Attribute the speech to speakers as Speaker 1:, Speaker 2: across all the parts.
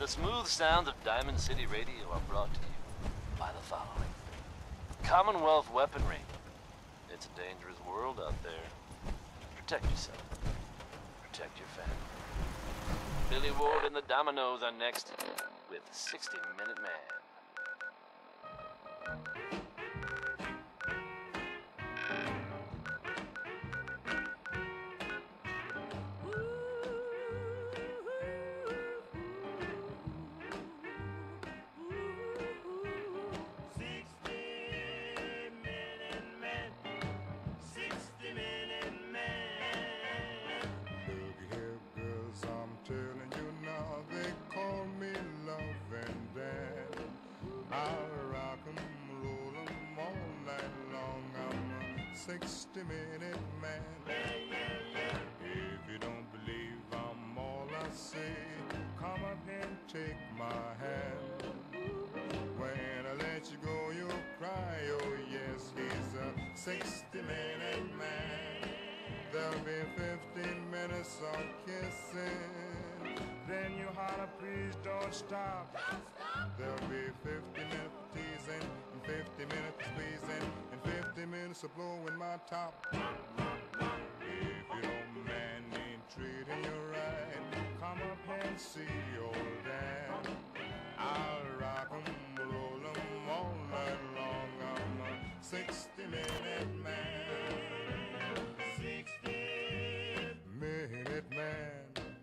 Speaker 1: The smooth sounds of Diamond City Radio are brought to you by the following. Commonwealth weaponry. It's a dangerous world out there. Protect yourself. Protect your family. Billy Ward and the Dominoes are next with 60 Minute Man.
Speaker 2: Stop. There'll be 50 minutes of teasing, and 50 minutes of squeezing, and 50 minutes of blowing my top. If your man ain't treating you right, come up and see old dad. I'll rock 'em, roll 'em all night long. I'm a 60-minute man. 60-minute man.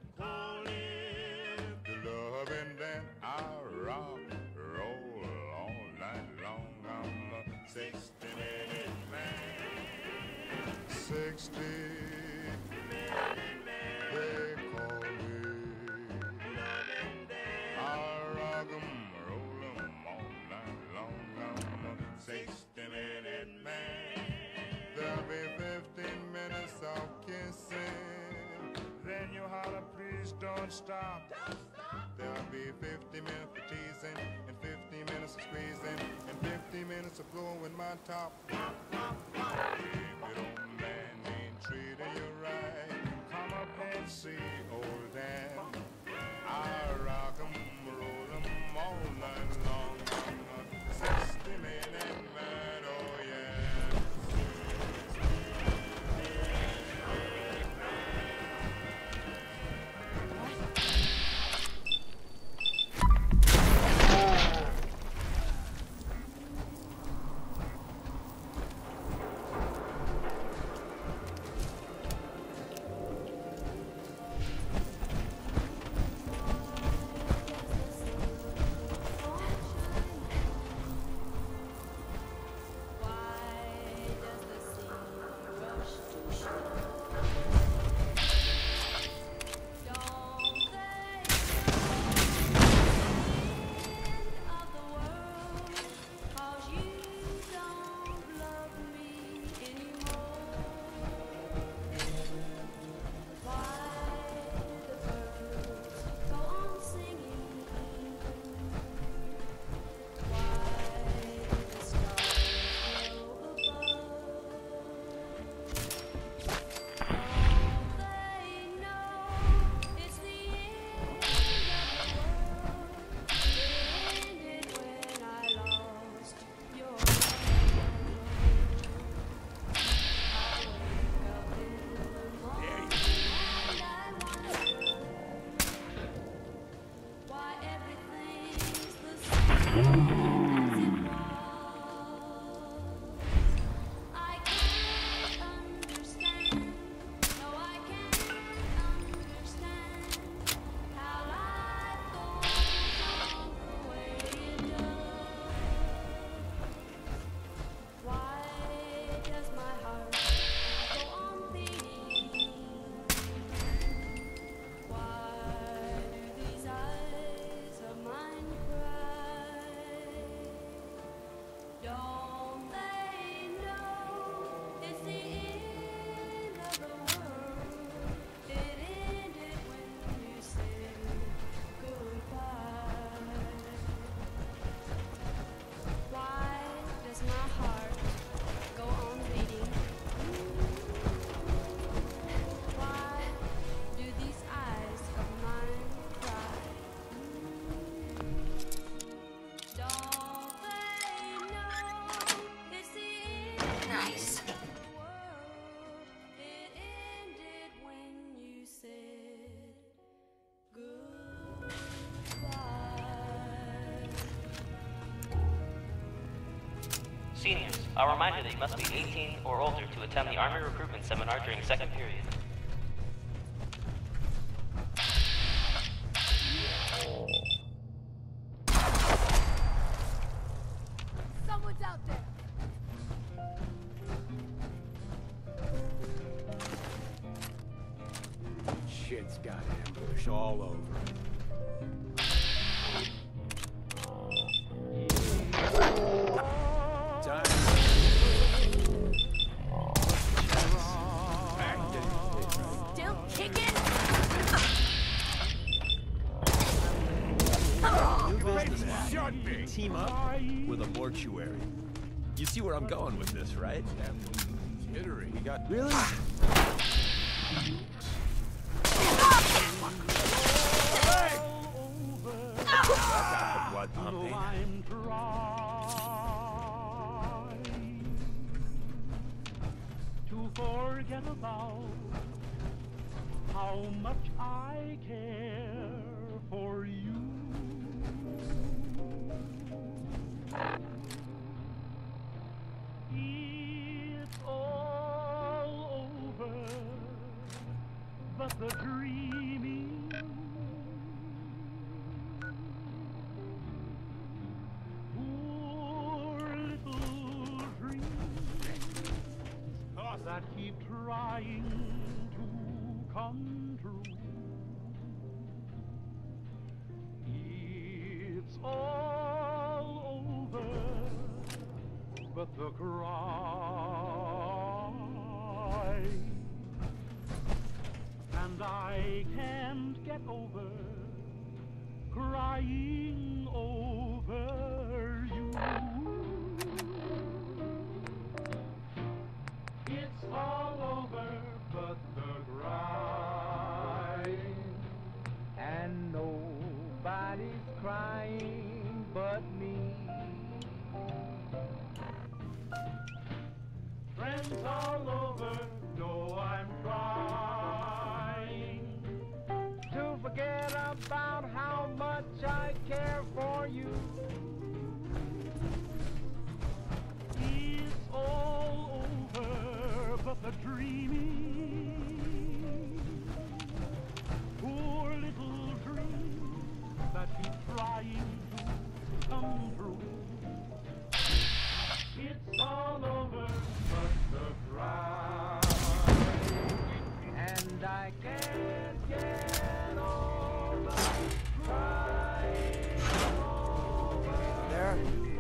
Speaker 2: Don't stop. There'll be 50 minutes of teasing, and 50 minutes of squeezing, and 50 minutes of blowing my top. If your old man ain't treating you right, come up and see old Dan. I rock 'em, roll 'em all night long. I'm a 60-minute man, oh yeah.
Speaker 3: A reminder that you must be 18 or older to attend the Army recruitment seminar during second period.
Speaker 4: Someone's out there!
Speaker 5: Shit's got ambush all over.
Speaker 4: Still kicking?
Speaker 5: Team up with a mortuary. You see where I'm going with this, right? Jittery. We got really. Blood pumping.
Speaker 6: To forget about how much I care for you. It's all over, but the dreaming. Poor little dreams that keep trying to come true. It's all over, but the cry, and I can't get over crying over you. It's all over, but the crying, and nobody's crying but me. Friends all over know I'm trying to forget about how much I care for you. It's all over, but the dreaming, poor little dream that keep trying to come true. It's all over, but the cry, and I can't get over crying over.
Speaker 5: There.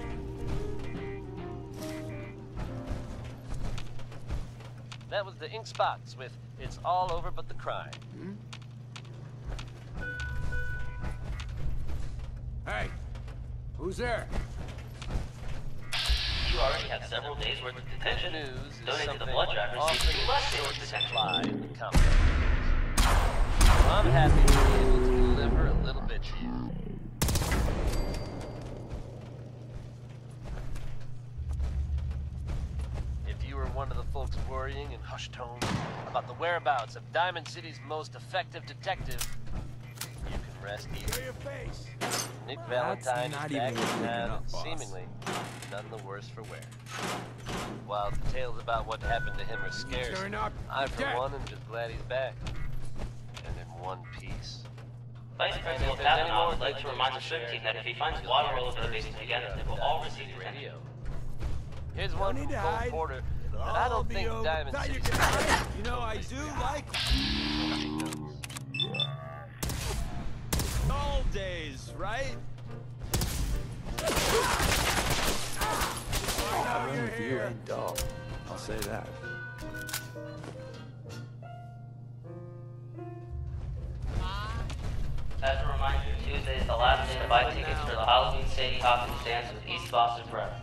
Speaker 1: That was the Ink Spots with It's All Over But the Crime.
Speaker 5: Hey, who's there?
Speaker 3: You already have several days worth of detention.
Speaker 1: News is
Speaker 3: Donate to
Speaker 1: something
Speaker 3: the blood drive and
Speaker 1: often
Speaker 3: receive 2 less days
Speaker 1: short
Speaker 3: of detention.
Speaker 1: supply in the comic books. So I'm happy to be able to deliver a little bit to you. If you were one of the folks worrying in hushed tones about the whereabouts of Diamond City's most effective detective, you can rest easy. Nick Valentine
Speaker 5: not
Speaker 1: is back
Speaker 5: even
Speaker 1: in
Speaker 5: looking
Speaker 1: town
Speaker 5: up,
Speaker 1: and
Speaker 5: boss.
Speaker 1: seemingly none the worse for wear. While the tales about what happened to him are scarce,
Speaker 5: Turn up.
Speaker 1: I, for
Speaker 5: Dead.
Speaker 1: one, am just glad he's back. And in one piece.
Speaker 3: Vice Principal Kavanaugh would like to remind the strip team that if he finds water all over the basement again, they will all receive detention.
Speaker 1: Radio. Here's one from
Speaker 5: need to
Speaker 1: Cole
Speaker 5: hide.
Speaker 1: Porter that I don't think Diamond
Speaker 5: Thought you
Speaker 1: City's
Speaker 5: could hide. You know, I do like all days, right?
Speaker 7: One of you ain't dull. I'll say that.
Speaker 3: As a reminder, Tuesday is the last day to buy tickets for the Halloween Sadie Hawkins dance with East Boston Prep.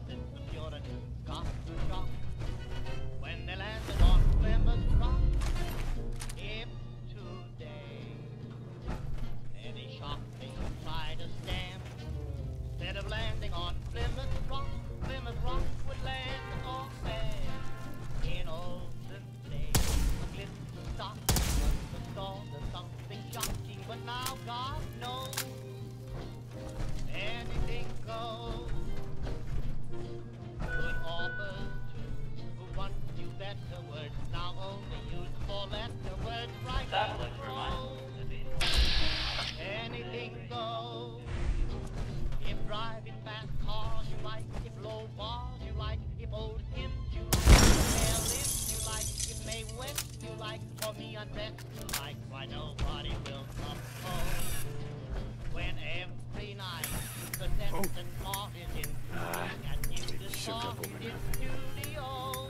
Speaker 8: When they landed on Plymouth Rock, if today any shock they should try to stand, instead of landing on Plymouth Rock would land on sand. In olden days, a glitz stock was the start of something shocking, but now God knows anything goes. Could all coppers too, who want you better words, now only use four-letter words right
Speaker 3: That would remind me.
Speaker 8: Anything goes. If driving fast cars you like, if low bars you like, if old hymns you like, if hair lips you like, if May West you like, or me undressed you like, why nobody will oppose. When every night the Denton Mart is in and you the song is in studio,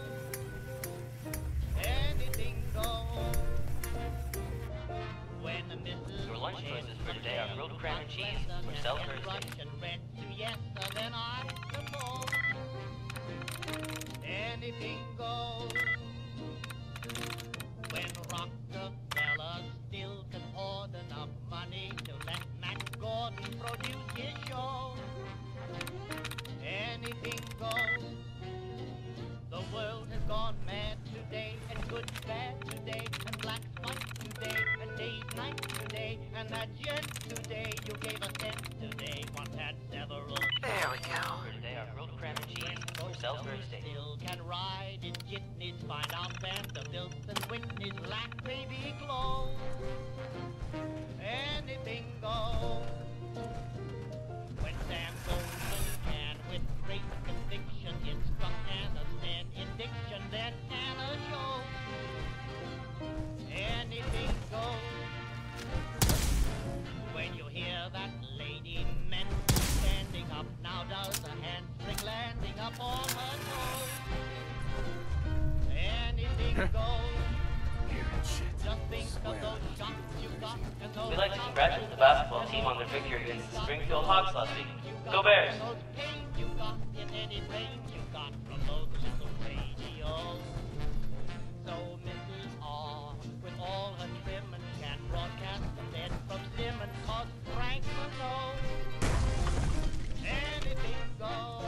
Speaker 8: anything goes. When the Mrs.
Speaker 3: Your lunch choices for today are grilled cram and cheese or Salisbury steak.
Speaker 8: Yes, then I suppose anything goes. When Rockefeller still can hoard enough money to let Max Gordon produce his show, anything goes. The world has gone mad today, and good's bad today, and black's white today, and day's night today, and that gent today you gave a cent today once had several.
Speaker 3: There we go. For today are grilled cram and cheese or Salisbury steak.
Speaker 8: Still can ride in jitneys, find out Vanderbilt and Whitney's lack baby clothes. Anything goes. When Sam Goldman can with great conviction instruct Anna's then in diction, then Anna shows. Anything goes. When you hear that lady meant standing up, now does a handspring landing up on her toes. Anything goes. Just think of those shots you got and those.
Speaker 3: We'd like to congratulate the basketball team on their victory against the Springfield Hawks last week. Go Bears!
Speaker 8: Those pains you got in any rain you got from those little radios. So Mrs. R, with all her trim, can broadcast the bed from Simmons, cause Frank knows anything goes.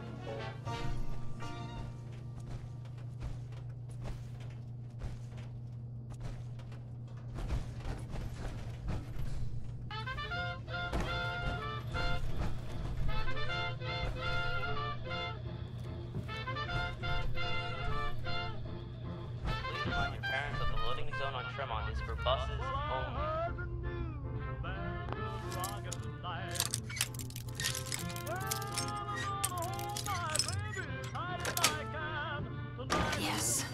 Speaker 3: Please remind your parents that the loading zone on Tremont is for buses only.
Speaker 4: Yes.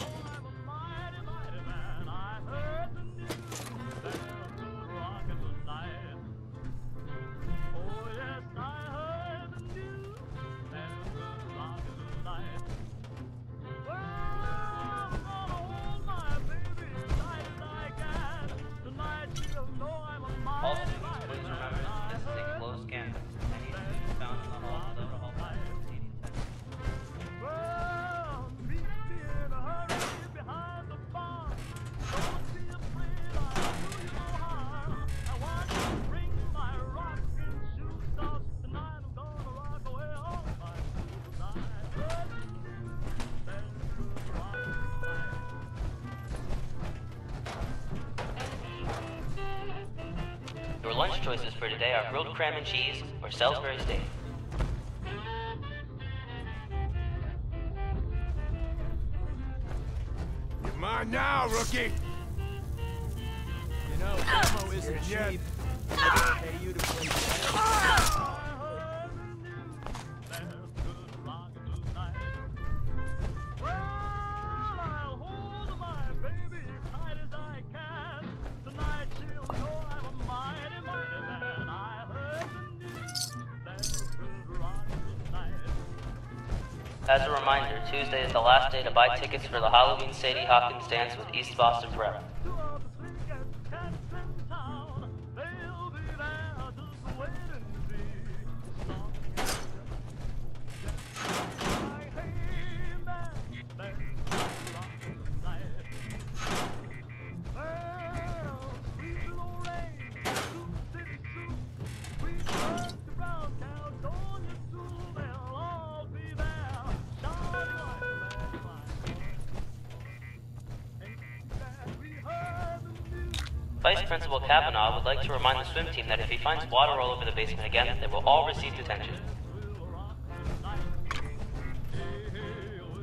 Speaker 3: Also, please remember that this is a closed campus. Any students found in the hall without a hall pass will proceed detected. Your lunch choices for today are grilled cram and cheese or Salisbury steak.
Speaker 5: You're mine now, rookie!
Speaker 7: You know, ammo isn't cheap. I pay you to play.
Speaker 3: As a reminder, Tuesday is the last day to buy tickets for the Halloween Sadie Hawkins dance with East Boston Prep. Vice Principal Kavanaugh would like to remind the swim team that if he finds water all over the basement again, they will all receive detention.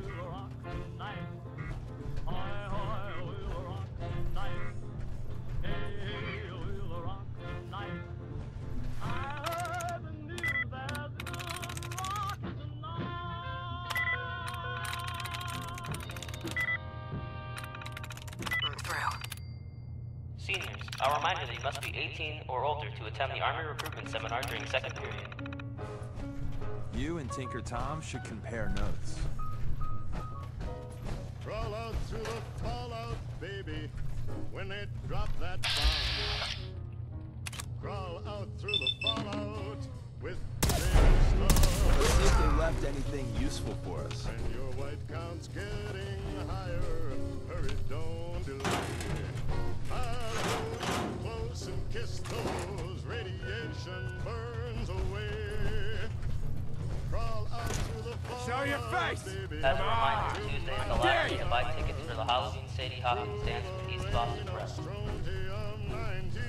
Speaker 3: A reminder that you must be 18 or older to attend the Army recruitment seminar during second period.
Speaker 5: You and Tinker Tom should compare notes.
Speaker 2: Crawl out through the fallout, baby, when they drop that bomb. Crawl out through the fallout with their stuff.
Speaker 5: Let's see if they left anything useful for us.
Speaker 2: And your white count's getting higher. Hurry, don't delay. I'll hold you close and kiss those radiation burns away. Crawl out through the fallout,
Speaker 5: Show your face!
Speaker 2: baby.
Speaker 3: As a reminder, Tuesday is the last day to buy tickets for the Halloween Sadie Hawkins dance with East Boston Press.
Speaker 2: Strontium 90.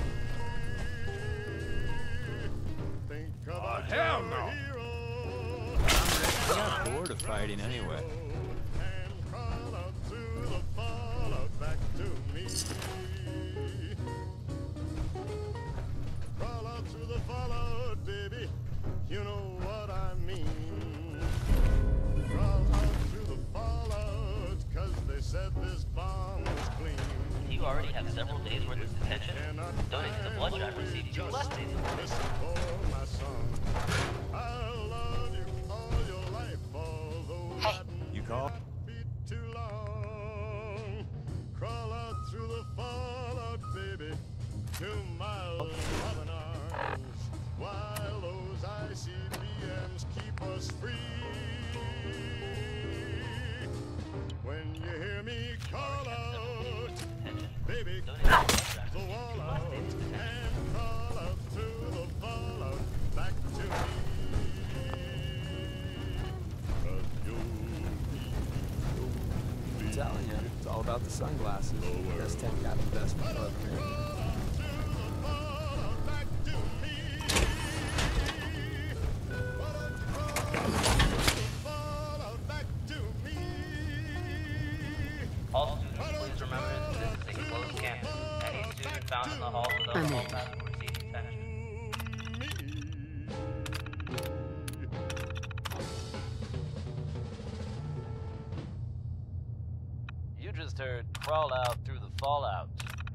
Speaker 2: Think about
Speaker 5: hell
Speaker 2: your
Speaker 5: no.
Speaker 2: hero.
Speaker 5: I'm not bored of fighting anyway.
Speaker 2: And crawl out through the fallout back to me. Crawl out through the fallout, baby. You know what I mean. Crawl out through the fallout, 'cause they said this bomb was clean.
Speaker 3: You already have several days worth of detention. Donate to the blood drive, receive 2 less days.
Speaker 2: Listen for my song. I'll love you all your life, although that
Speaker 5: You call?
Speaker 2: might be too long. Crawl out through the fallout, baby, to my loving arms, while those ICBMs keep us free. When you hear me call out, baby, crawl the wall out and crawl out through the fallout back to me. 'Cause
Speaker 5: I'm telling you, it's all about the sunglasses. Best tech got investment up here.
Speaker 2: crawl out through the fallout back to me. Crawl out through the fallout back to me.
Speaker 3: All students, please remember that this is a closed campus. Any student found in the hall without a hall pass will receive detention.
Speaker 1: You just heard crawl out through the fallout.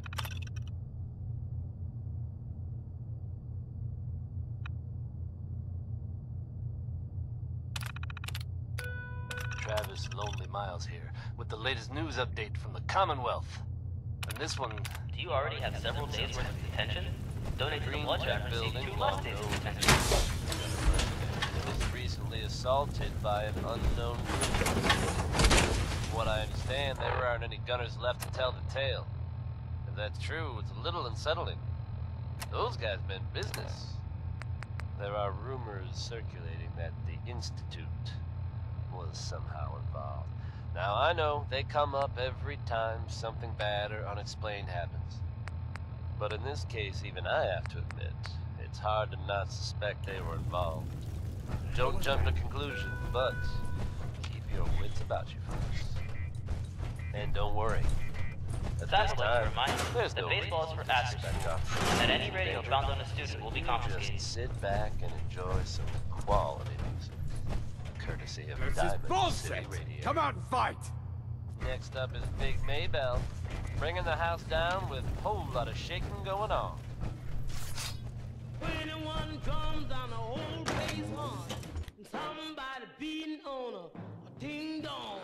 Speaker 1: Travis Lonely Miles here with the latest news update from the Commonwealth. And this one,
Speaker 3: Do you already have several days worth of detention? Donate to the blood drive, receive 2 less days of detention.
Speaker 1: was recently assaulted by an unknown group. From what I understand, there aren't any gunners left to tell the tale. If that's true, it's a little unsettling. Those guys meant business. There are rumors circulating that the Institute was somehow involved. Now, I know they come up every time something bad or unexplained happens. But in this case, even I have to admit, it's hard to not suspect they were involved. Don't jump to conclusions, but keep your wits about you, folks. And don't worry. At
Speaker 3: That
Speaker 1: this
Speaker 3: would like to
Speaker 1: time,
Speaker 3: remind you
Speaker 1: there's
Speaker 3: that
Speaker 1: no
Speaker 3: baseball is
Speaker 1: reason
Speaker 3: for
Speaker 1: to
Speaker 3: athletes,
Speaker 1: suspect officers
Speaker 3: and that
Speaker 1: of
Speaker 3: any radio
Speaker 1: danger.
Speaker 3: found on a student will be
Speaker 1: You
Speaker 3: confiscated.
Speaker 1: just sit back and enjoy some quality music, courtesy of
Speaker 5: This is
Speaker 1: Diamond
Speaker 5: bullshit!
Speaker 1: City Radio.
Speaker 5: Come out and fight!
Speaker 1: Next up is Big Maybell, bringing the house down with a whole lot of shaking going on.
Speaker 9: When anyone comes down the whole place hard, and somebody beating on a ding dong.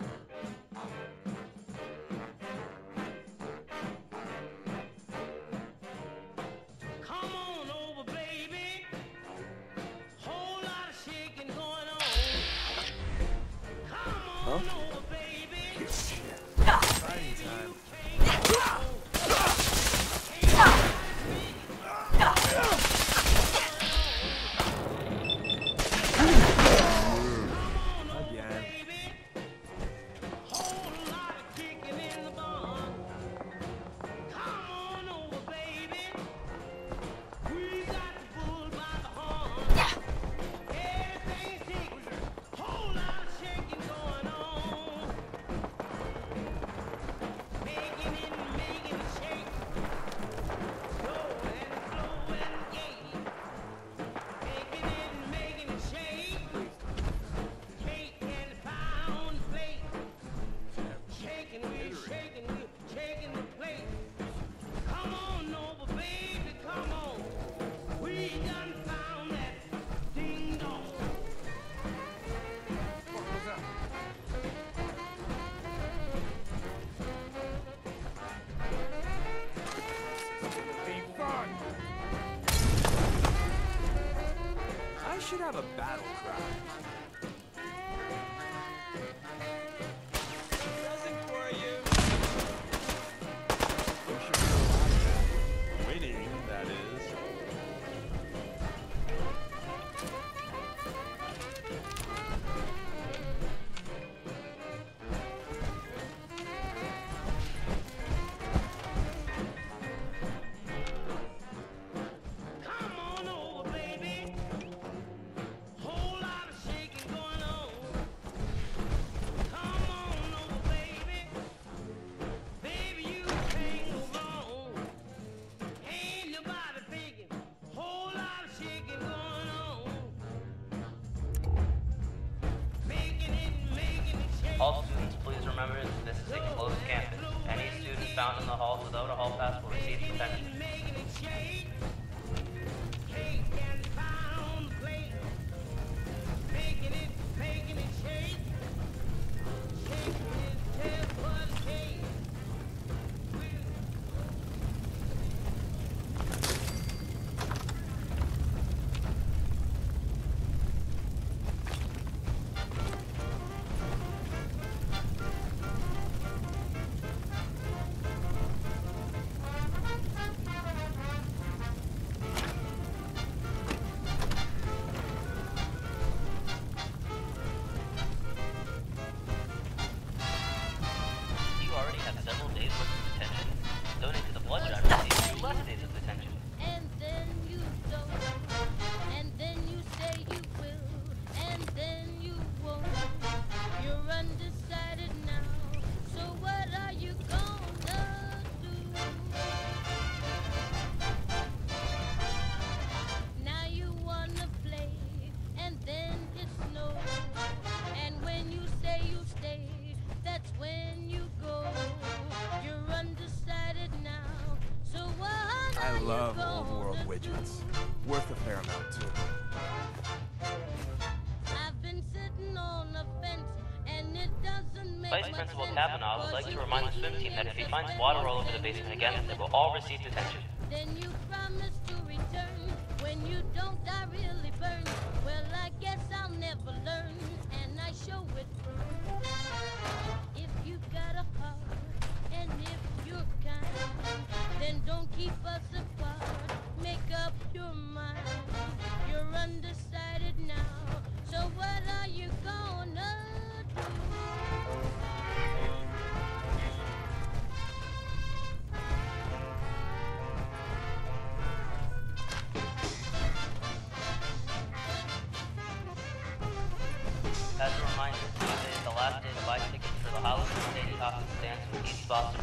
Speaker 9: Come on over, baby. Whole lot of shaking going on. Come on over, baby.
Speaker 5: Fighting time. should have a battle cry. Present for you. We should be alive. Winning, that is.
Speaker 9: Come on over, baby. Whole lot of shaking going on. Come on over, baby. Baby, you can't go wrong. Ain't nobody thinking. Whole lot of shaking going on. Making it shake.
Speaker 3: All students, please remember this is a closed campus. Any student found in the halls without a hall pass will receive detention.
Speaker 9: Making it shake. Cake and pie on the plate. Making it shake. Shaking his tail for the cake.
Speaker 3: You already have several days worth of detention. Donate to the blood drive and receive 2 less days of detention.
Speaker 4: And then you don't, and then you say you will, and then you won't. You're undecided now, so what are you gonna do? Now you wanna play, and then it's no. And when you say you stay, that's when you go. You're undecided now, so what
Speaker 5: I
Speaker 4: are
Speaker 5: love
Speaker 4: you
Speaker 5: old world
Speaker 4: gonna
Speaker 5: widgets.
Speaker 4: do?
Speaker 5: Worth a fair amount, too.
Speaker 4: I've been sitting on a fence, and it doesn't make
Speaker 3: Vice
Speaker 4: much
Speaker 3: Principal
Speaker 4: sense,
Speaker 3: Kavanaugh would like to remind the swim team that if he finds water all over the basement again, they will all receive detention.
Speaker 4: Then you promise to return. When you don't, I really burn. Well, I guess I'll never learn, and I show it. If you got a heart, and if you're kind, then don't keep us apart. Make up your mind. You're undecided now, so what are you gonna do?
Speaker 3: As a reminder, Tuesday is the last day to buy tickets for the Halloween Sadie Hawkins dance with East Boston.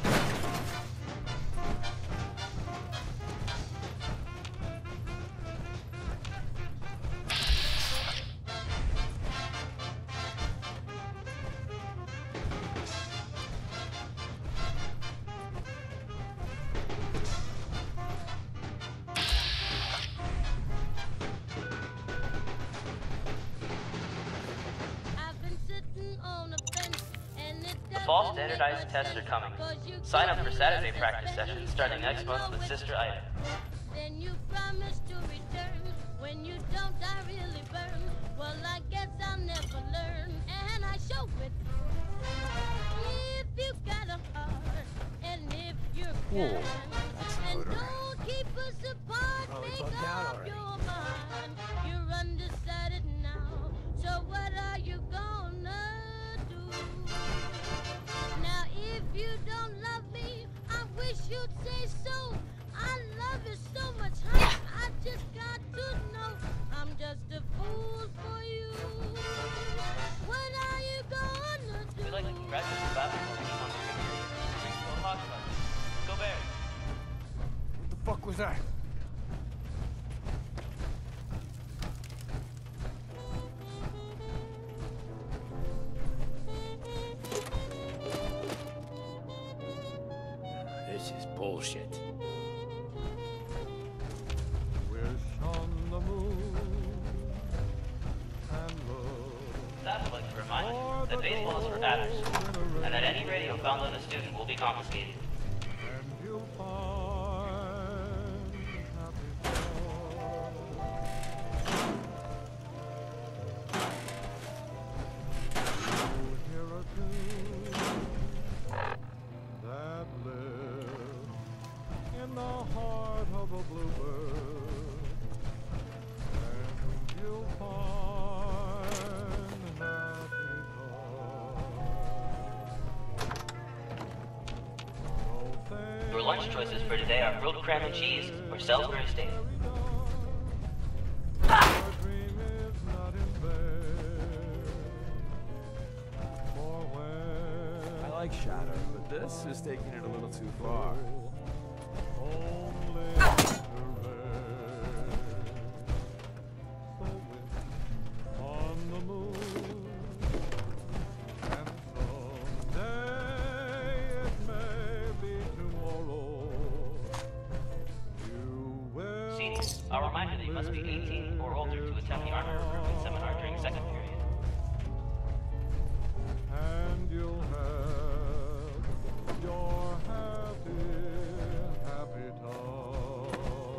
Speaker 4: I've been sitting on a fence, and it
Speaker 3: The fall standardized tests are coming. Sign up for Saturday practice sessions starting next month with Sister Ida.
Speaker 4: Then you promise to return. When you don't, I really burn. Well, I guess I'll never learn, and I show it. If you got a heart, and if you're kind, and don't keep us apart, make up your mind. You're undecided now, so what are you gonna do? Now, if you don't love me, I wish you'd say so. I love you so much, honey. I just got to know I'm just a fool for you. What are you gonna do?
Speaker 3: We'd like to congratulate the basketball team on their victory. Go Hawks, Go Bears!
Speaker 7: What the fuck was that?
Speaker 5: This is bullshit.
Speaker 6: Wish on the moon and love.
Speaker 3: Staff would like to remind us that baseball is for adders, and that any radio found on a student will be confiscated.
Speaker 6: And you'll find happy thoughts.
Speaker 3: lunch choices for today are grilled cram and cheese or Salisbury steak.
Speaker 5: I like Shadow, but this is taking it a little too far.
Speaker 3: Seniors, I'll remind you that you must be 18 or older to attend the Army Recruitment Seminar during second period.
Speaker 2: And you'll have your happy, happy time.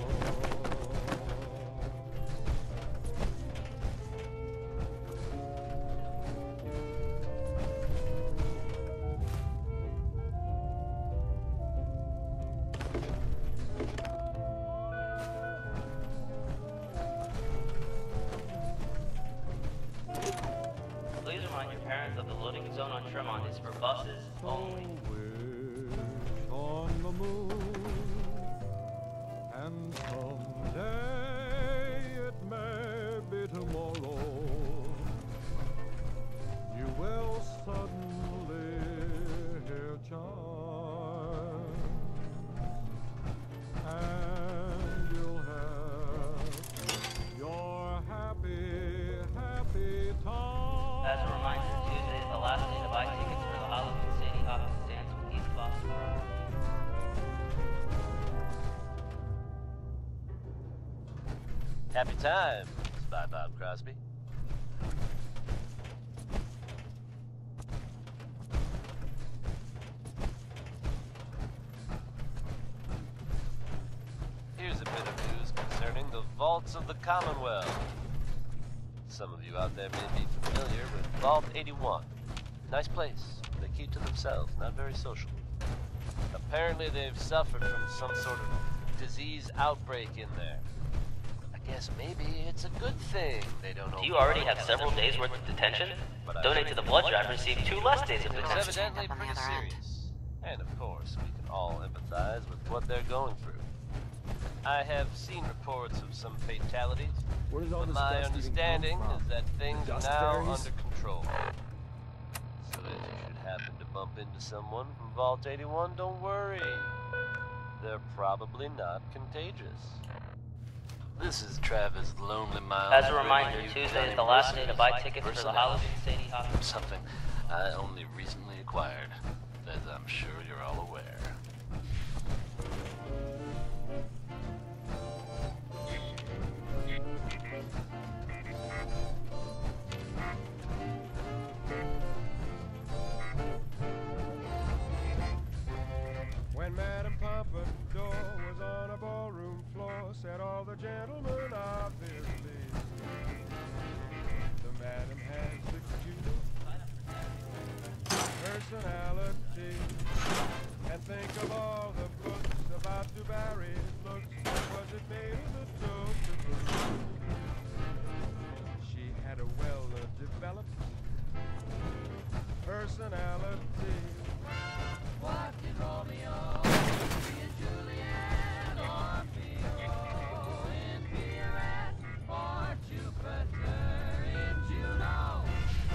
Speaker 3: Please remind your parents that the loading zone on Tremont is for buses only.
Speaker 2: Wish on the moon, and someday it may be tomorrow. You will suddenly hear chimes, and you'll have your happy, happy time.
Speaker 3: As a reminder, Tuesday is the last day to buy tickets for the Halloween Sadie Hawkins dance with East Boston Road.
Speaker 1: Happy times, by Bob Crosby. Here's a bit of news concerning the vaults of the Commonwealth. Some of you out there may be familiar with Vault 81. Nice place. They keep to themselves, not very social. Apparently they've suffered from some sort of disease outbreak in there. I guess maybe it's a good thing they don't know.
Speaker 3: Do you already have several days worth of detention? Donate to the blood drive and receive 2 less days of
Speaker 1: It's
Speaker 3: detention.
Speaker 1: evidently pretty serious. And of course, we can all empathize with what they're going through. I have seen reports of some fatalities,
Speaker 5: Where does all
Speaker 1: but
Speaker 5: this
Speaker 1: my
Speaker 5: dust even
Speaker 1: understanding
Speaker 5: come from?
Speaker 1: is that things
Speaker 5: The
Speaker 1: are
Speaker 5: dust
Speaker 1: now
Speaker 5: fairies?
Speaker 1: under control. So if you should happen to bump into someone from Vault 81, don't worry. They're probably not contagious. This is Travis Lonely Miles.
Speaker 3: As a reminder, Tuesday is the last day to buy tickets for the Halloween Sadie Hawkins.
Speaker 1: Something I only recently acquired, as I'm sure you're all aware.
Speaker 2: When Madame Pompadour was on a ballroom floor, said all the gentlemen obviously. The madam has the cutest personality. And think of all the books about Dubarry's looks. Was it made of the dope? She had a well-developed personality. What did Romeo and Juliet or Romeo in Pierrot or Jupiter in Juno?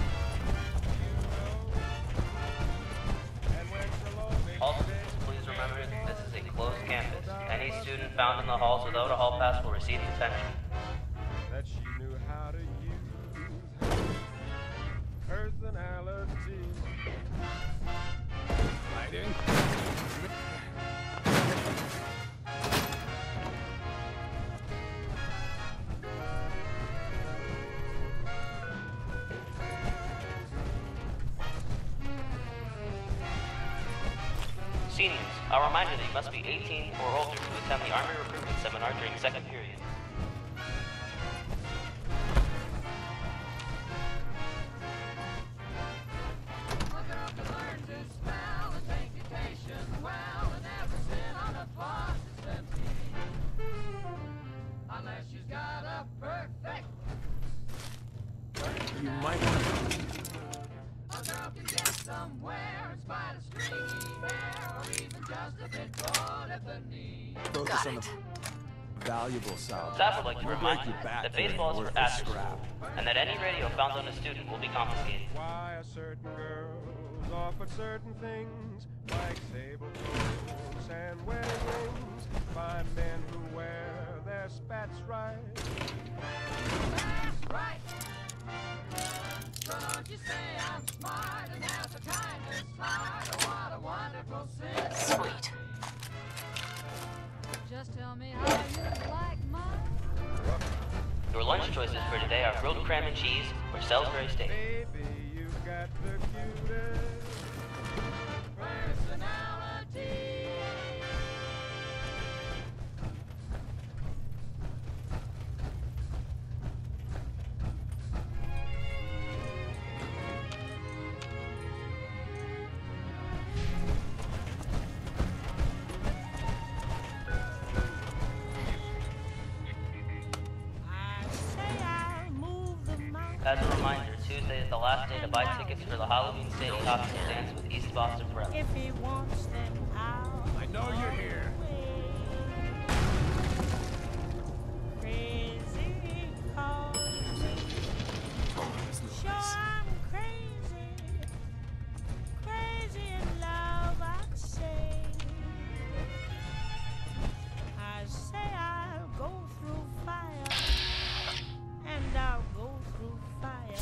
Speaker 2: And when Salome
Speaker 3: Also, please remember this is a closed campus. Any student found in the halls without a hall pass will receive detention.
Speaker 2: that she knew how to use personality.
Speaker 5: Hiding?
Speaker 3: Seniors, I'll remind you that you must be 18 or older to attend the Army Recruitment Seminar during second period.
Speaker 5: You might want to...
Speaker 2: Somewhere in spite of stringy hair or
Speaker 5: Focus on the valuable sound.
Speaker 3: Staff would like to
Speaker 5: We'll
Speaker 3: remind
Speaker 5: break
Speaker 3: you
Speaker 5: your back
Speaker 3: that
Speaker 5: for the
Speaker 3: baseball is for
Speaker 5: worthless
Speaker 3: after
Speaker 5: scrap.
Speaker 3: school, and that any radio found on a student will be confiscated.
Speaker 7: Why are certain girls offered certain things, like sable clothes and wedding rings, by men who wear their spats right?
Speaker 9: That's right. So don't you say I'm smart and have the time to smart. Oh, what a wonderful sin.
Speaker 10: Sweet.
Speaker 4: Just tell me how you like mine.
Speaker 3: Your lunch choices for today are grilled cram and cheese or Salisbury steak.
Speaker 7: Baby, you've got the cutest
Speaker 9: Personality.
Speaker 3: As a reminder, Tuesday is the last day to buy tickets for the Halloween City costume dance with East Boston Prep.
Speaker 9: If he wants them out.
Speaker 5: I know you're here.
Speaker 9: Crazy calls me. Sure, I'm crazy. Crazy in love, I'd say. I say I'll go through fire. And I'll go through fire.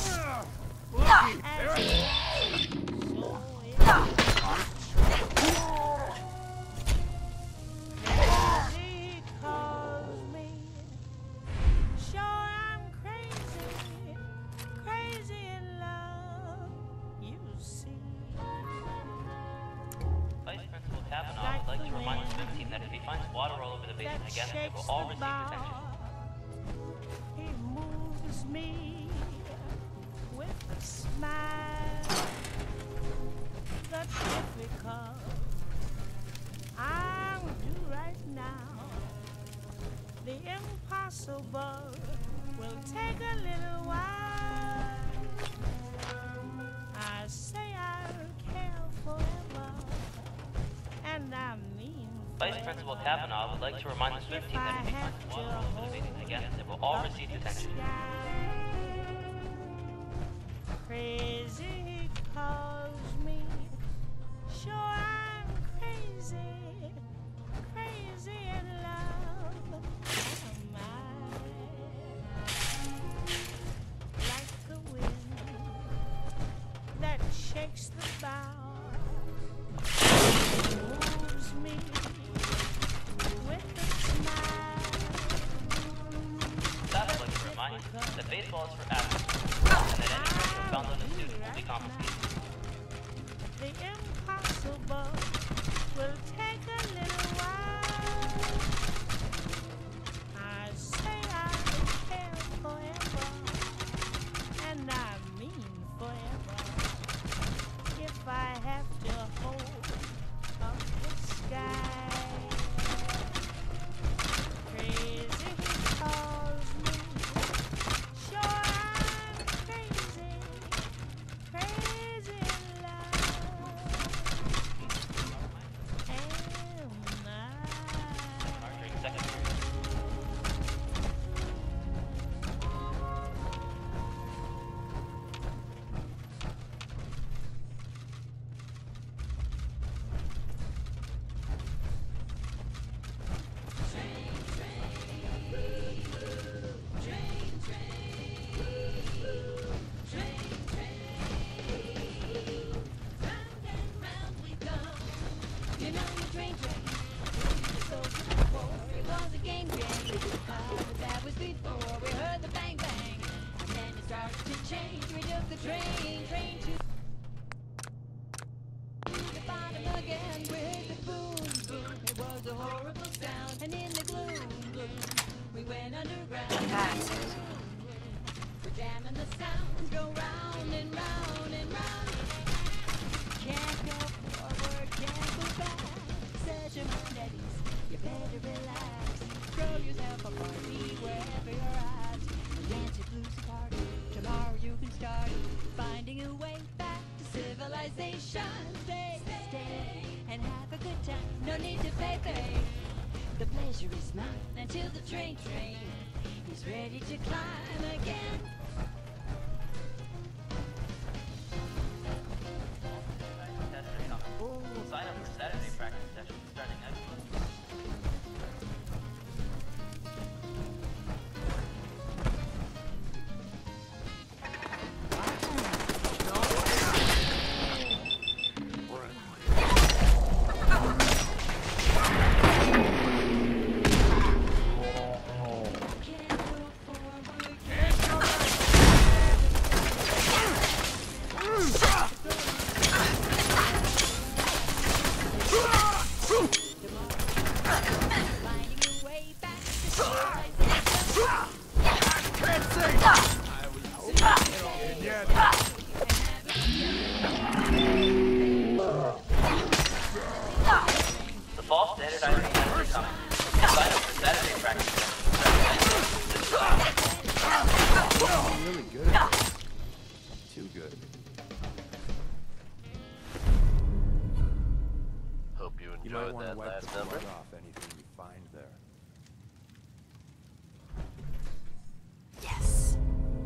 Speaker 9: Crazy calls me. Sure, I'm crazy. Crazy in love, you see.
Speaker 3: Vice Principal Kavanaugh would like to remind the swim team that if he finds water all over the basement again, they will all receive detention.
Speaker 9: He moves me with a smile that's difficult. I'll do right now the impossible will take a little while. I say I'll care forever, and I mean
Speaker 3: Vice Principal Kavanaugh would like to remind the swim team that if he finds water all over the basement again, they will all receive detention.
Speaker 9: Crazy calls me. Sure, I'm crazy. Crazy in love. Am I? Like the wind that shakes the bough. Moves me with a smile.
Speaker 3: Staff would like to remind you that baseball is for after school, and that any radio found on a student will be confiscated.
Speaker 9: The impossible will take a little while. I say I'll care forever, and I mean forever. If I have to hold up the sky, crazy calls me. Sure, I'm crazy, crazy in love. Am I?
Speaker 3: During second period.
Speaker 4: You know the train. So it was a game. That was before we heard the bang bang. And then it started to change. We took the train to the bottom again with the boom boom. It was a horrible sound. And in the gloom we went underground.
Speaker 10: That's it.
Speaker 4: We're jamming the sounds, go round and round and round. Can't go forward, can't go back. Such a Mondays, you better relax. Throw yourself a party wherever you're at. Dance your blues party. Tomorrow you can start finding a way back to civilization. Stay, and have a
Speaker 10: good time, no need to pay. The pleasure is mine until the train is ready to climb again.
Speaker 3: Sign up for Saturday practice sessions starting next month. The fall standardized tests are coming. Sign up for Saturday practice sessions.
Speaker 5: I'm really good at it. Too good.
Speaker 1: Hope you
Speaker 5: You might
Speaker 1: enjoyed
Speaker 5: want to
Speaker 1: that
Speaker 5: wipe
Speaker 1: last
Speaker 5: the
Speaker 1: number.
Speaker 5: blood off anything you find there.
Speaker 10: Yes.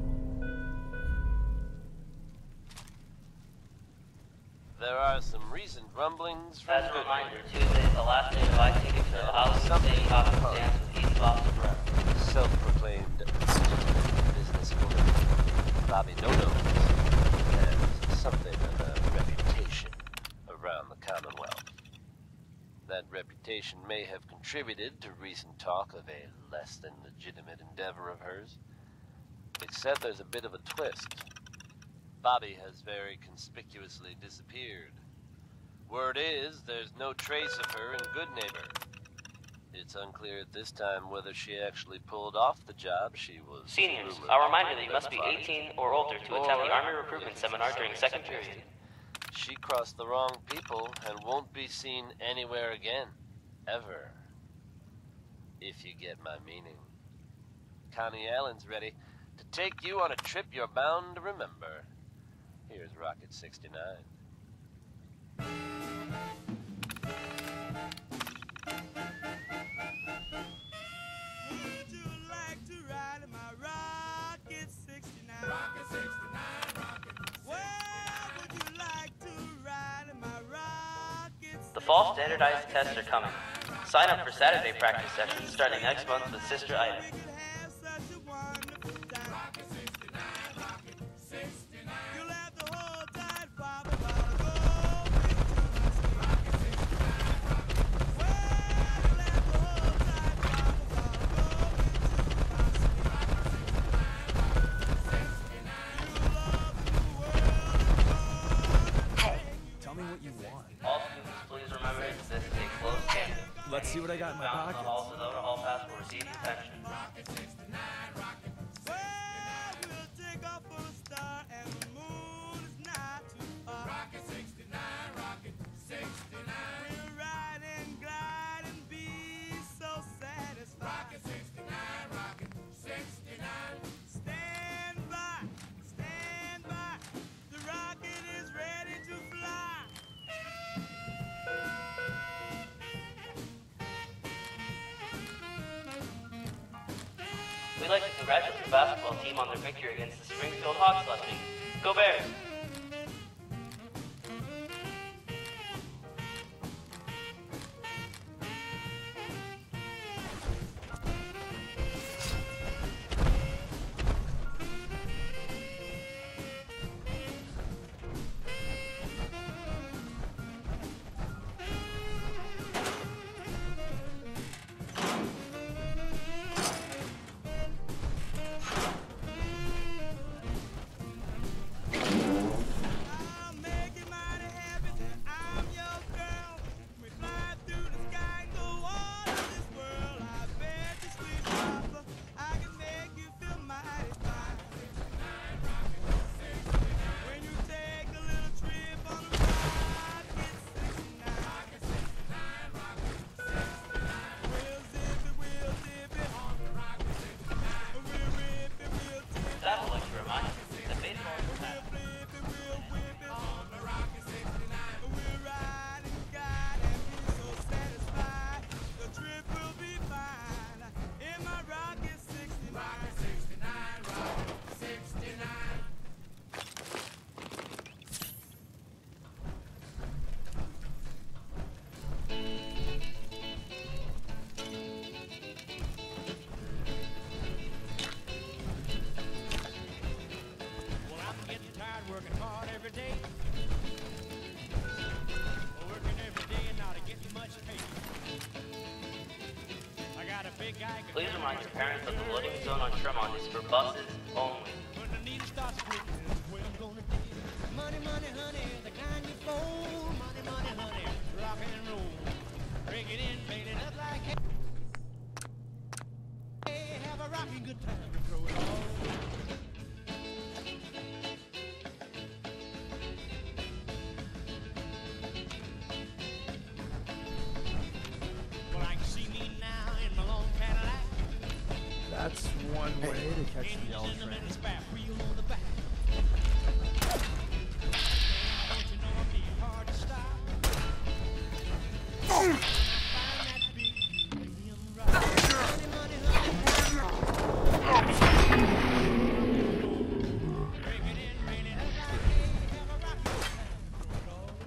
Speaker 1: There are some recent rumblings from
Speaker 3: As a
Speaker 1: Good
Speaker 3: reminder,
Speaker 1: Neighbor.
Speaker 3: Tuesday is the last day to buy tickets for the Halloween Day costume dance with East Boston Road.
Speaker 1: Self-proclaimed businesswoman Bobby No-No has something of a reputation around the Commonwealth. That reputation may have contributed to recent talk of a less than legitimate endeavor of hers. Except there's a bit of a twist. Bobby has very conspicuously disappeared. Word is, there's no trace of her in Good Neighbor. It's unclear at this time whether she actually pulled off the job she was...
Speaker 3: Seniors,
Speaker 1: rumored
Speaker 3: a reminder that you
Speaker 1: to
Speaker 3: must be
Speaker 1: have
Speaker 3: 18 or older to attend the Army Recruitment Seminar during second period.
Speaker 1: She crossed the wrong people and won't be seen anywhere again. Ever. If you get my meaning. Connie Allen's ready to take you on a trip you're bound to remember. Here's Rocket 69.
Speaker 9: Would you like to ride in my Rocket 69? Rocket 69, Rocket. Well, would you like to ride in my Rocket?
Speaker 3: The fall standardized tests are coming. Sign up for Saturday practice sessions starting next month with Sister Ida.
Speaker 9: We could have such a wonderful time. Rocket 69, Rocket 69. You'll have the whole tide Papa gotta go into my sleep. Rocket 69, Rocket. Well, you'll have the whole tide Papa gotta go into my sleep. Rocket 69, Rocket 69. You love the world.
Speaker 5: Hey, tell me what you want.
Speaker 3: All students, please remember that this is a closed campus.
Speaker 5: Let's see what I got in my
Speaker 3: Found in the
Speaker 5: pockets.
Speaker 3: halls without a hall pass will receive detention.
Speaker 9: Well, we'll take off for a star and the moon is not too far. Rocket 69, Rocket 69. We'll ride and glide and be so satisfied. Rocket 69, Rocket 69. Stand by, the rocket is ready to fly.
Speaker 3: We'd like to congratulate the basketball team on their victory against the Springfield Hawks last week. Go Bears! Please remind your parents that the loading zone on Tremont is for buses only.
Speaker 9: When the needle starts clicking, what I'm gonna do. Money, money, honey, the kind you fold. Money, money, honey, rock and roll. Break it in, paint it up like hey, have a rocking good time and throw it all. Well, I can see me now in my long Cadillac.
Speaker 5: That's one way to catch the L train.
Speaker 9: Wheel on the back. Don't you know I'm being hard to stop? Find that big uranium rock. Money, money, honey. Break it in, paint it up like hey, have a rock good time. Throw it all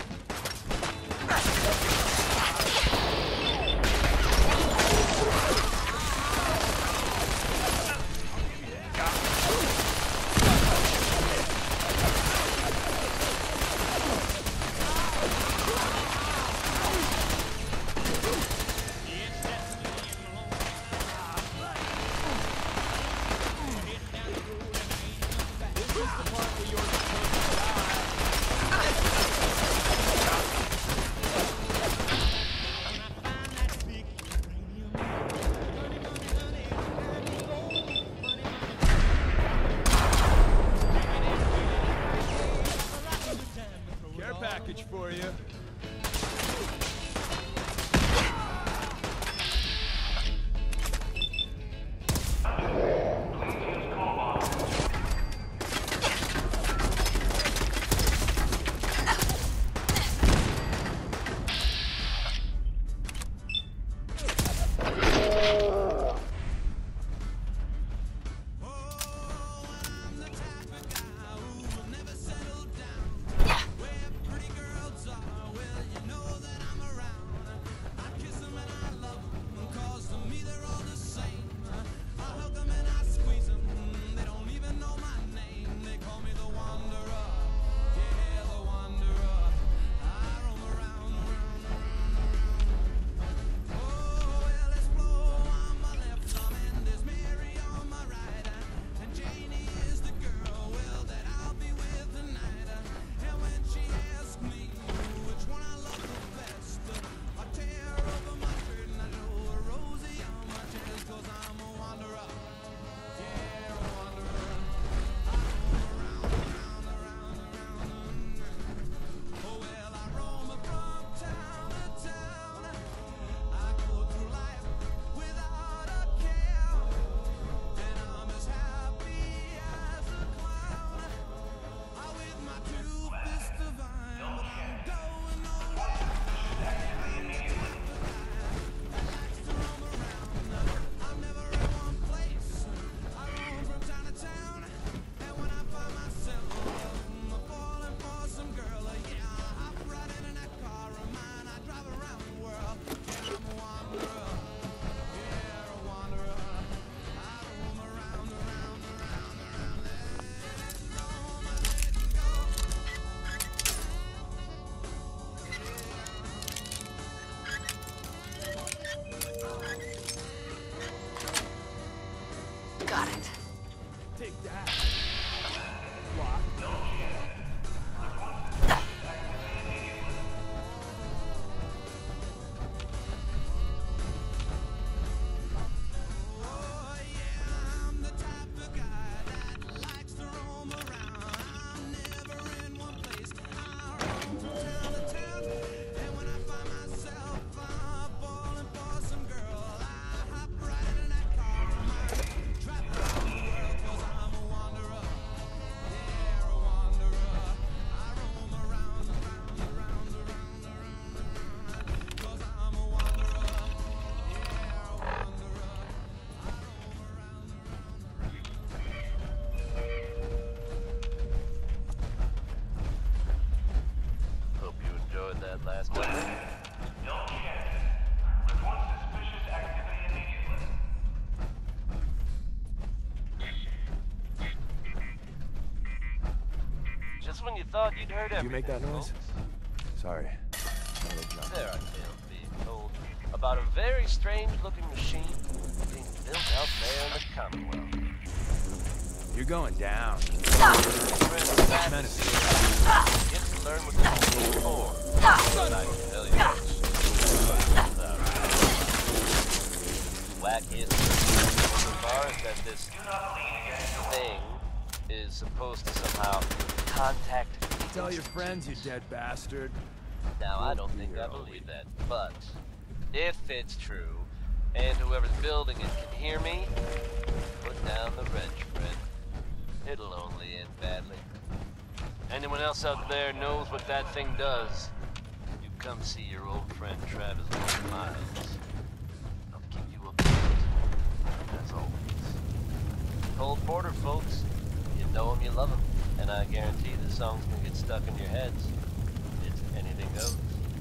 Speaker 5: Care package for you.
Speaker 10: Got it.
Speaker 5: Take that. Lock.
Speaker 1: Hope you enjoyed that last one.
Speaker 6: Don't check. Report suspicious activity immediately.
Speaker 1: Just when you thought you'd heard everything.
Speaker 5: You make that noise?
Speaker 1: folks.
Speaker 5: Sorry.
Speaker 1: There are tales being told about a very strange-looking machine being built out there in the Commonwealth.
Speaker 5: You're going down.
Speaker 1: Get to learn what this is for. But I can tell you wackiest so far is that this thing is supposed to somehow contact.
Speaker 5: Tell your friends, you dead bastard.
Speaker 1: Now, I don't think I believe that, but if it's true, and whoever's building it can hear me, put down the wrench, friend. It'll only end badly. Anyone else out there knows what that thing does, you come see your old friend Travis Miles. I'll keep you updated, as always. Cold Porter, folks. You know him, you love him, and I guarantee the song's gonna get stuck in your heads. It's anything goes.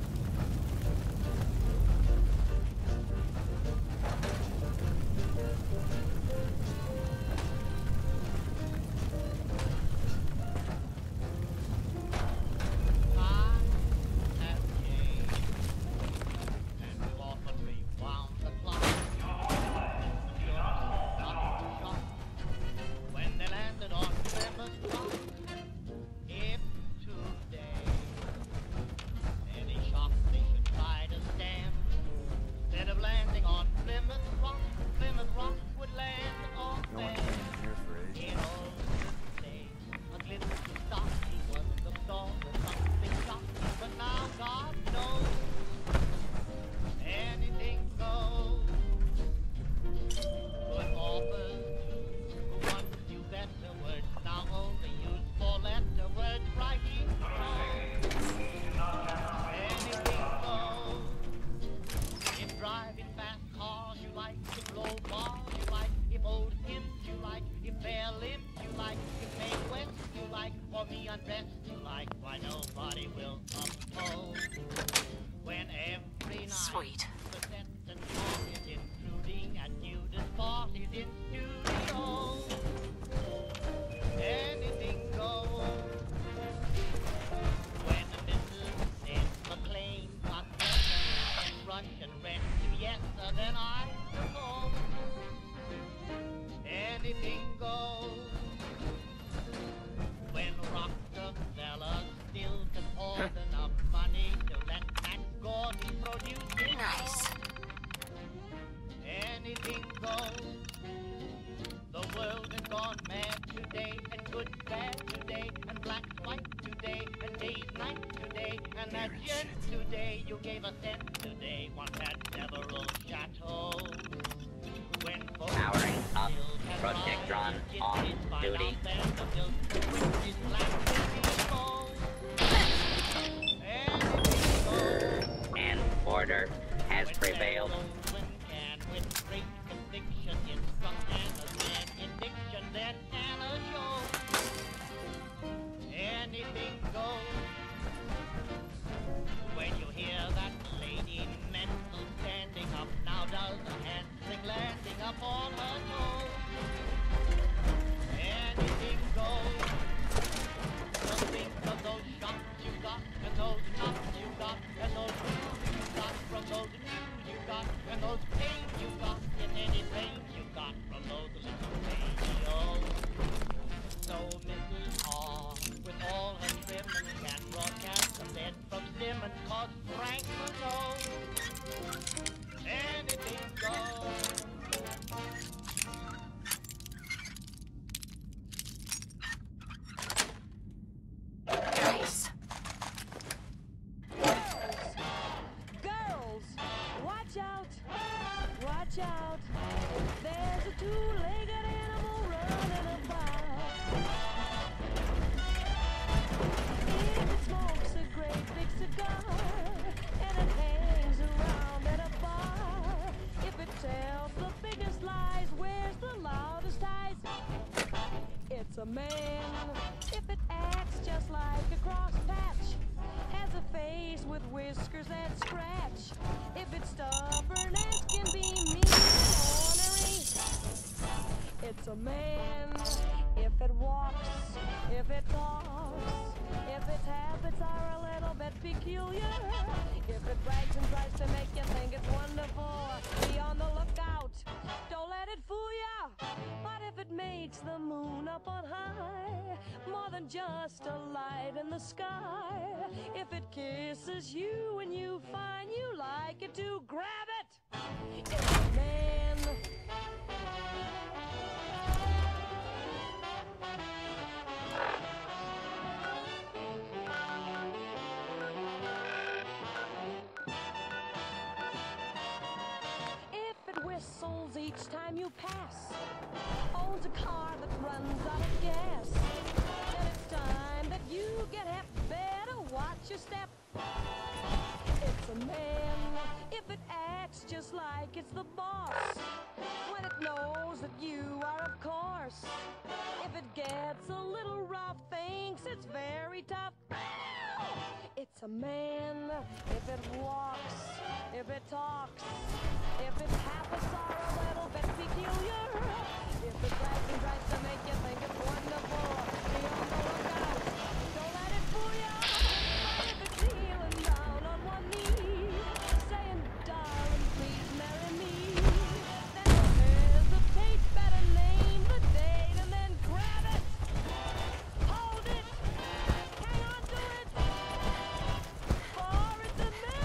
Speaker 10: Sweet.
Speaker 8: Today you gave a cent today, one had several chateaus. When
Speaker 3: powering up, Protectron on duty. And order has prevailed.
Speaker 8: Anything goes. When you hear that lady mental standing up, now does a handspring landing up on her toes. Anything goes. Just think of those shots you got, and those knocks you got, and those views you got from those news you got, and those pains you got, and any pains you got from those little radios. So Mrs. R, with all her trimmings, can broadcast a bed from Simmons, 'cause Frank will know anything goes.
Speaker 10: Nice.
Speaker 11: Girls, watch out, watch out. There's a two-legged animal running about. If it smokes a great big cigar and it hangs around at a bar, if it tells the biggest lies, wears the loudest ties, it's a man. If it acts just like a cross patch, has a face with whiskers that scratch, if it's stubborn as can be mean and ornery, it's a man. If it walks, if it talks, if its habits are a little bit peculiar, if it brags and tries to make you think it's wonderful, be on the lookout, don't let it fool ya. But if it makes the moon up on high, more than just a light in the sky, if it kisses you and you find you like it to, grab it. It's a man. Whistles each time you pass, owns a car that runs out of gas, then it's time that you get hep. Better watch your step. It's a man if it acts just like it's the boss, when it knows that you are, of course. If it gets a little rough, thinks it's very tough. It's a man if it walks, if it talks, if its habits are a little bit peculiar, if it brags and tries to make you think it's wonderful, be on the lookout, don't let it fool ya. If it's kneeling down on one knee, saying, darling, please marry me, then don't hesitate, better name the date and then grab it, hold it, hang on to it, for it's a man.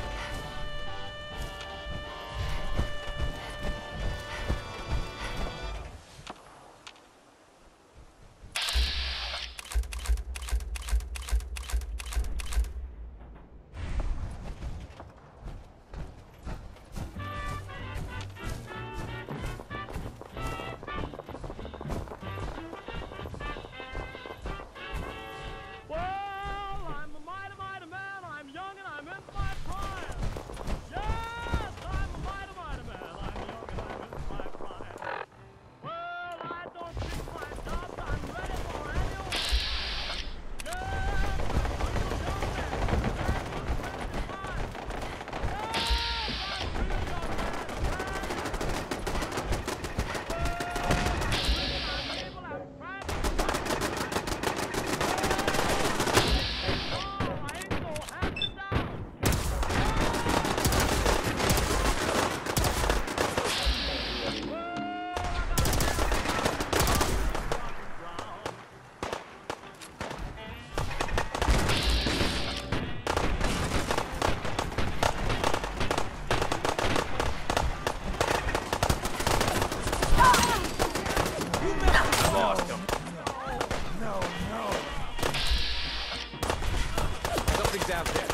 Speaker 5: Something's out there.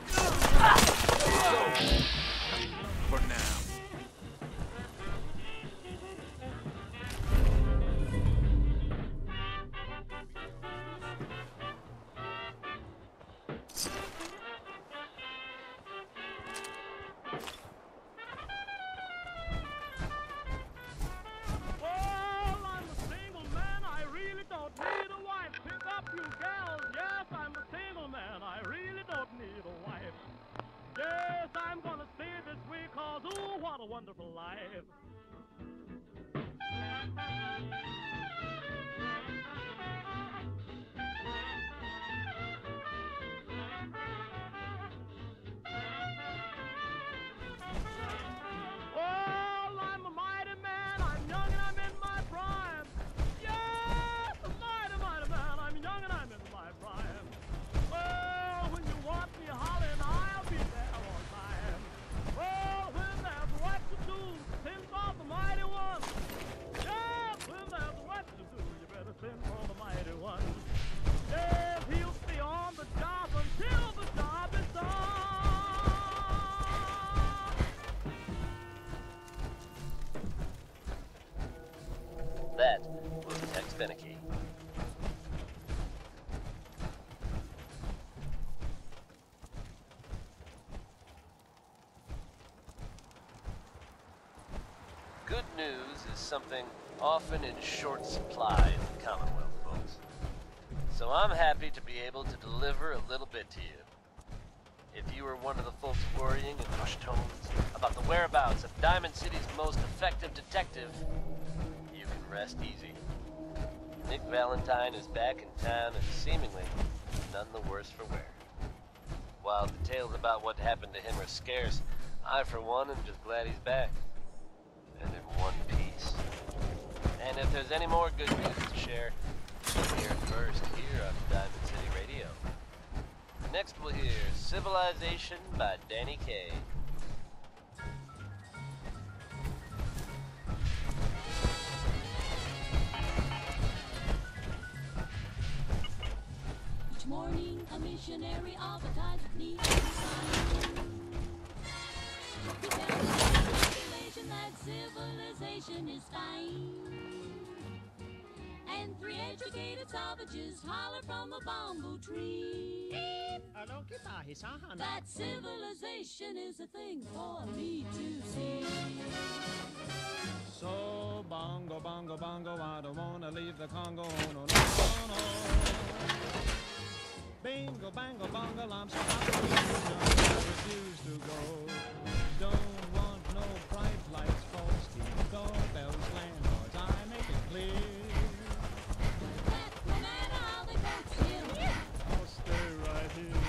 Speaker 5: For now.
Speaker 6: Yes, I'm gonna stay this way, cause ooh, what a wonderful life. Oh, I'm a mighty man, I'm young and I'm in my prime. Yes, a mighty, mighty man, I'm young and I'm in my prime. Oh, when you want me hollering, I'll be there on time. Oh, when there's what to do, send for the mighty one. Yes, when there's what to do, you better send for the mighty one. Yes, he'll stay on the job until the job is done.
Speaker 1: That was Tex Beneke. Good news is something often in short supply in the Commonwealth, folks. So I'm happy to be able to deliver a little bit to you. If you were one of the folks worrying in hushed tones about the whereabouts of Diamond City's most effective detective, you can rest easy. Nick Valentine is back in town and seemingly none the worse for wear. While the tales about what happened to him are scarce, I, for one, am just glad he's back. And in one piece. And if there's any more good news to share, you'll hear it first here on Diamond City Radio. Next we'll hear Civilization by Danny Kaye.
Speaker 10: Each morning, a missionary advertised with needs and signs. He tells the population that civilization is fine. And 3 educated savages holler from a bamboo tree that civilization is a thing for me to see.
Speaker 7: So bongo, bongo, bongo, I don't wanna leave the Congo, no, no, no, no. Bingo, bango, bongo, I'm so happy I refuse to go. Don't want no bright lights, false teeth, doorbells, landlords, I make it clear.
Speaker 10: That no matter how they coax him,
Speaker 7: I'll stay right here.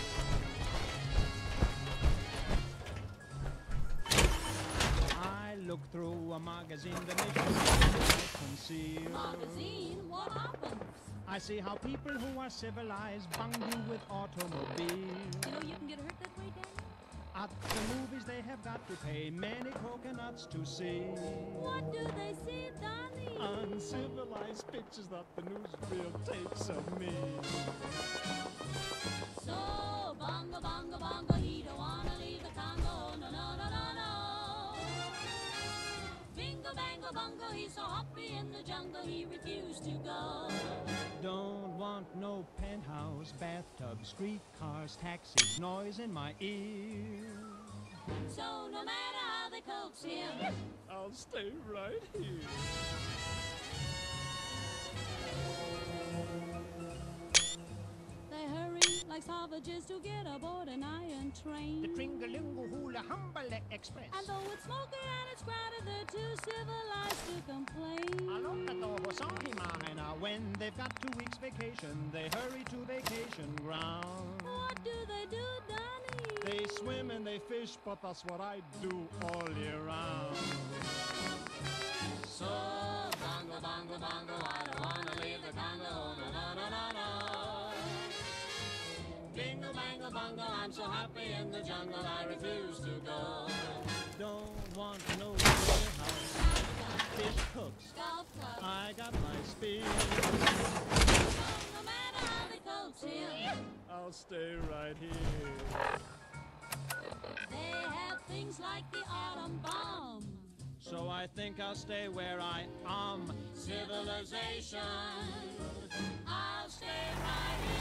Speaker 7: I look through a magazine, the nation is concealed.
Speaker 10: magazine, what happens?
Speaker 7: I see how people who are civilized bungle with automobiles.
Speaker 10: You know you can get hurt that way, Danny?
Speaker 7: At the movies they have got to pay many coconuts to see.
Speaker 10: What do they see, Donnie?
Speaker 7: Uncivilized pictures that the newsreel takes of me.
Speaker 10: So, bongo, bongo, bongo, he don't wanna leave the Congo, no, no, no, no, no. Bingo, bango, bongo, he's so happy in the jungle, he refused to go.
Speaker 7: Don't want no penthouse, bathtub, streetcars, taxis, noise in my ear.
Speaker 10: So, no matter how they coax him,
Speaker 7: I'll stay right here.
Speaker 10: they hurry like savages to get aboard an iron train.
Speaker 9: The Tringalingo Hula Humble Express.
Speaker 10: And though it's smoky and it's crowded, they're too civilized to complain.
Speaker 7: When they've got 2 weeks vacation, they hurry to vacation ground.
Speaker 10: What do they do, Donnie?
Speaker 7: They swim and they fish, but that's what I do all year round.
Speaker 10: So, bongo, bongo, bongo, I don't wanna leave the Congo, no, no, no, no, no. Bingo, bango, bongo, I'm so happy in the jungle, I refuse to go.
Speaker 7: Don't want no warehouse, fish cooks.
Speaker 10: Golf club,
Speaker 7: I got my speed.
Speaker 10: no matter how they coax him,
Speaker 7: I'll stay right here.
Speaker 10: they have things like the atom bomb.
Speaker 7: So I think I'll stay where I am.
Speaker 10: Civilization, I'll stay right here.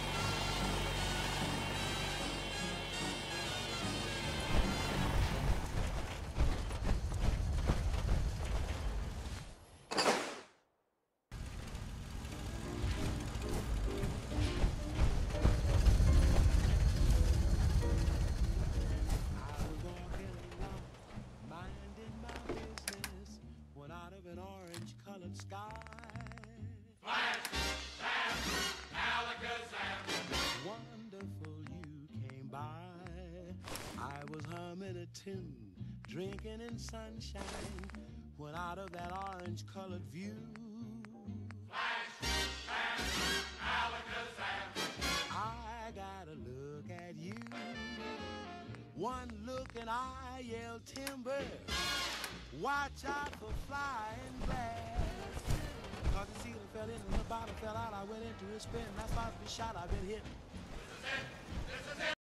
Speaker 12: Sky. Flash, flash, Alakazam. Wonderful you came by. I was humming a tune, drinking in sunshine, when out of that orange-colored view. Flash, flash, Alakazam. I gotta look at you. One look and I yell timber. Watch out for flying glass. Cause the ceiling fell in and the bottom fell out. I went into a spin. I started to be shot. I've been hit.